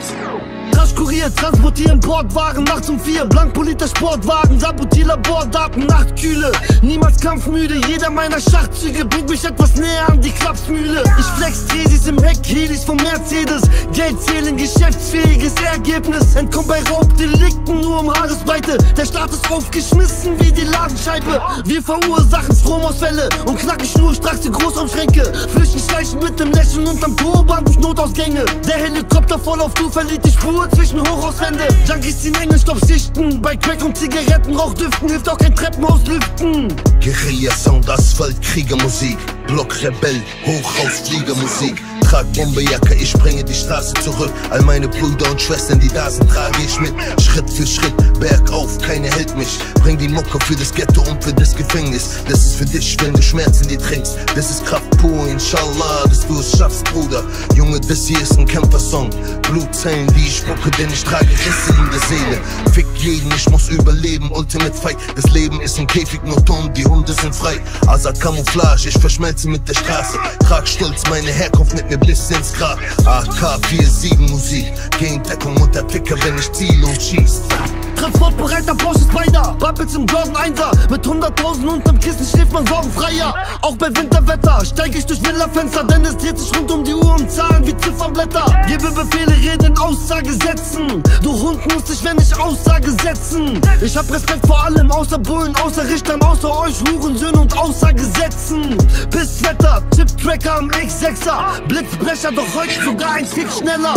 Raschkurier, transportieren Bordwagen, nachts um 4, blankpoliter Sportwagen, sabotier Labordaten, Nachtkühle, niemals kampfmüde, jeder meiner Schachzüge bringt mich etwas näher an die Klapsmühle. Ich flex Tresis im Heck, Helis vom Mercedes, Geld zählen, geschäftsfähiges Ergebnis, entkommt bei Raubdelikten nur um Haaresbreite, der Staat ist aufgeschmissen wie die Ladenscheibe. Wir verursachen Stromausfälle und knacken schnurstracks die Großraumschränke, flüchten schleichen mit dem Lächeln unterm Turban durch Notausgänge. Der Helikopter voll auf Tour verliert die Spur zwischen Hochhauswände. Junkies ziehen Engelstoff-Sichten, bei Crack und Zigarettenrauch düften, hilft auch kein Treppenhaus lüften. Guerilla-Sound, Asphalt, Kriegermusik, Block-Rebell, Hochhaus-Fliegermusik. Trag Bombejacke, ich bringe die Straße zurück. All meine Brüder und Schwestern, die da sind, trage ich mit. Schritt für Schritt, bergauf, keiner hält mich. Bring die Mucke für das Ghetto und für das Gefängnis. Das ist für dich, wenn du Schmerzen dir trinkst. Das ist Kraft pur, inshallah, dass du es schaffst, Bruder. Junge, das hier ist ein Kämpfersong. Blutzellen, die ich spucke, denn ich trage Risse in der Seele. Fick jeden, ich muss überleben, Ultimate Fight. Das Leben ist ein Käfig, nur Ton, die Hunde sind frei. AZAD Camouflage, ich verschmelze mit der Straße. Trag stolz meine Herkunft mit mir bis ins Grab. AK-47 Musik, gegen Deckung und der Picker, wenn ich ziele und schieß. Transportbereiter Porsche Spider, Buppets im Jordan 1er. Mit 100.000 unterm Kissen schläft man sorgenfreier. Auch bei Winterwetter steig ich durch Villafenster, denn es dreht sich rund um die Uhr und Zahlen wie Ziffernblätter. Gebe Befehle, rede in Aussagesätzen. Du Hund musst dich, wenn ich Aussage setzen. Ich hab Respekt vor allem, außer Bullen, außer Richtern, außer euch Hurensöhne und Aussagesätzen. Pisswetter, Chip-Tracker am X6er, Blitzbrecher, doch heute sogar ein Tick schneller.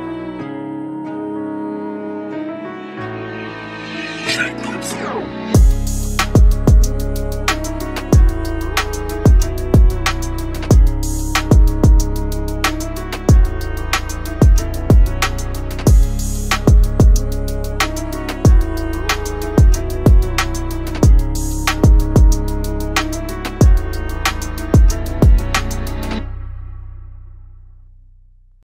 Cayk92.